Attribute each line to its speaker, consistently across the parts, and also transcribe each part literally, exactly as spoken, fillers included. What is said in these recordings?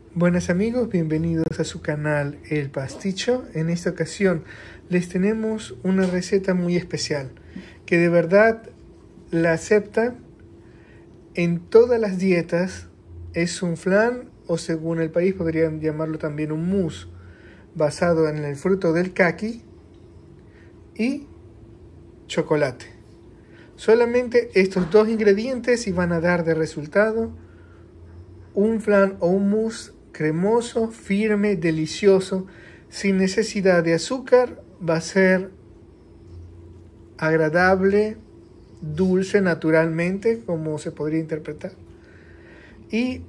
Speaker 1: Buenas amigos, bienvenidos a su canal El Pasticho. En esta ocasión les tenemos una receta muy especial que de verdad la aceptan en todas las dietas. Es un flan, o según el país podrían llamarlo también un mousse, basado en el fruto del caqui y chocolate. Solamente estos dos ingredientes y van a dar de resultado un flan o un mousse cremoso, firme, delicioso, sin necesidad de azúcar. Va a ser agradable, dulce naturalmente, como se podría interpretar, y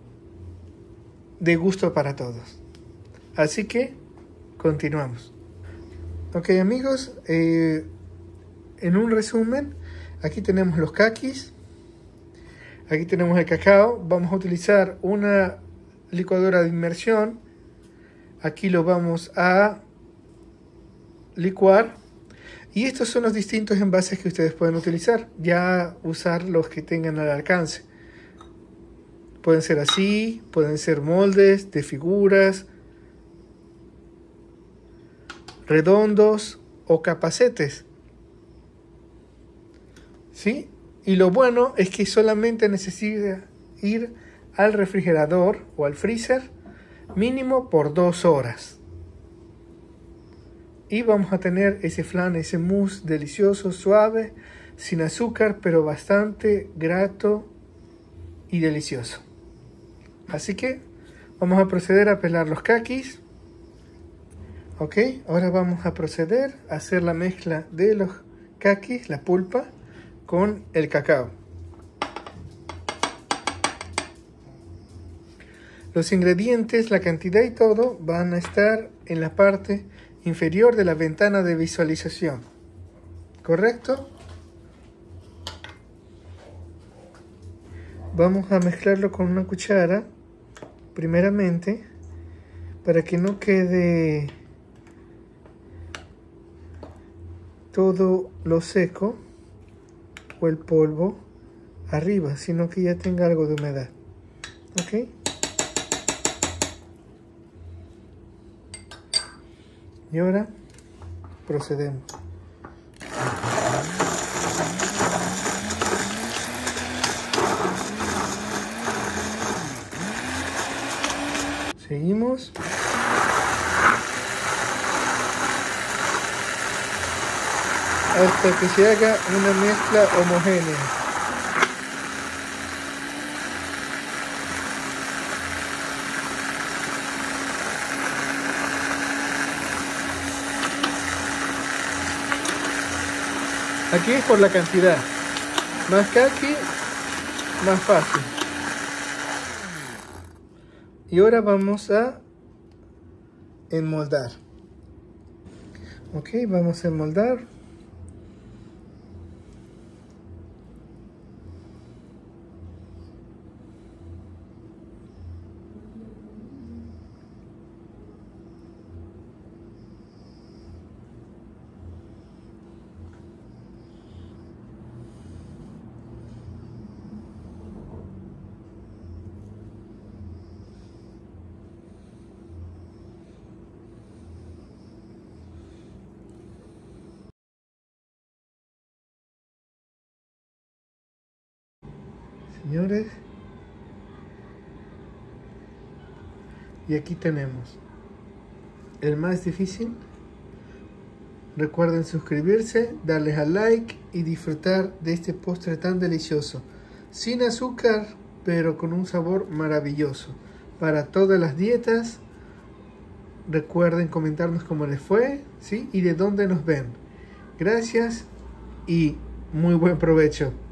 Speaker 1: de gusto para todos. Así que continuamos. Ok amigos, eh, en un resumen, aquí tenemos los caquis, aquí tenemos el cacao. Vamos a utilizar una licuadora de inmersión. Aquí lo vamos a licuar. Y estos son los distintos envases que ustedes pueden utilizar. Ya usar los que tengan al alcance. Pueden ser así, pueden ser moldes de figuras, redondos o capacetes. ¿Sí? Y lo bueno es que solamente necesita ir al refrigerador o al freezer mínimo por dos horas. Y vamos a tener ese flan, ese mousse delicioso, suave, sin azúcar, pero bastante grato y delicioso. Así que vamos a proceder a pelar los caquis. Ok, ahora vamos a proceder a hacer la mezcla de los caquis, la pulpa, con el cacao. Los ingredientes, la cantidad y todo van a estar en la parte inferior de la ventana de visualización. ¿Correcto? Vamos a mezclarlo con una cuchara, primeramente, para que no quede todo lo seco o el polvo arriba, sino que ya tenga algo de humedad. ¿Ok? Y ahora procedemos. Seguimos. Hasta que se haga una mezcla homogénea. Aquí es por la cantidad. Más caqui, más fácil. Y ahora vamos a enmoldar. Ok, vamos a enmoldar. Señores, y aquí tenemos el más difícil. Recuerden suscribirse, darles al like y disfrutar de este postre tan delicioso, sin azúcar, pero con un sabor maravilloso. Para todas las dietas, recuerden comentarnos cómo les fue, ¿sí? Y de dónde nos ven. Gracias y muy buen provecho.